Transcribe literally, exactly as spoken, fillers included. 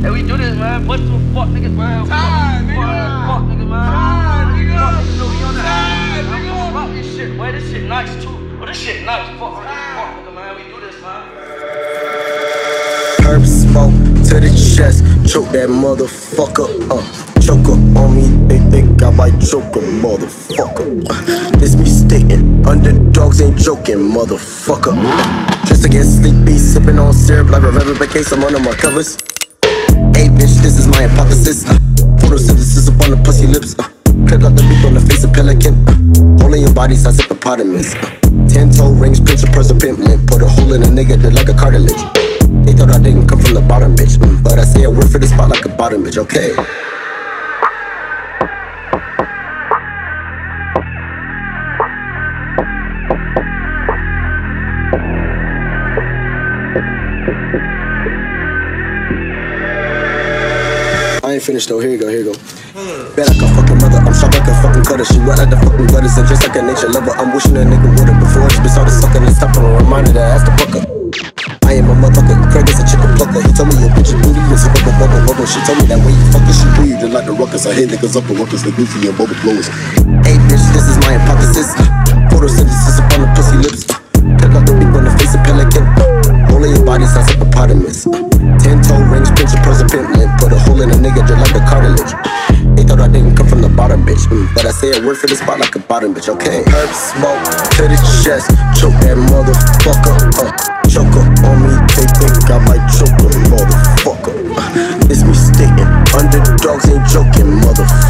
Hey, we do this, man. Bust to a fuck niggas, man. Time, nigga. Fuck nigga, man. Time, nigga. Fuck nigga, know we on that. Time, nigga. Fuck this shit, boy. This shit nice, too. Oh, this shit nice. Fuck, fuck nigga, man. We do this, man. Herb smoke to the chest, choke that motherfucker up. Choker on me, they think I might choke a motherfucker. Uh, this me stating, underdogs ain't joking, motherfucker. Just to get sleepy, sipping on syrup like a reverend case, I'm under my covers. Hey bitch, this is my hypothesis. Uh, photosynthesis up on the pussy lips. Uh, click out the beak on the face of pelican. Uh, hole in your body, size hippopotamus. Uh, ten toe rings, pinch a purse of pimpling. Put a hole in a nigga that like a cartilage. They thought I didn't come from the bottom, bitch. Mm, but I say I work for the spot like a bottom, bitch, okay? I ain't finished though, here you go, here you go. Bad like a fucking mother, I'm sharp like a fucking cutter. She wet like the fucking gutters and just like a nature lover. I'm wishing a nigga would've before it's been started sucking and stopping. A reminder that I asked the fucker. I am a motherfucker, Craig is a chicken plucker. He told me your bitch is booty is a bubble bubble bubble. She told me that when you fucking she breathe, just like the ruckus. I hit niggas up and ruckus, the goofy and bubble blowers. Hey bitch, this is my hypothesis. Photosynthesis up on the pussy lips. Click out the beak on the face of pelican. Hole in your body sounds hippopotamus. Ten toe rings, pinch a purse of pimpling. Put a hole in a nigga just like a cartilage. They thought I didn't come from the bottom, bitch. Mm, but I say a word for the spot like a bottom, bitch, okay? Herb smoke to the chest, choke that motherfucker up. Choker on me, they think I might choke a motherfucker. Uh, this me stating, underdogs ain't joking, motherfucker.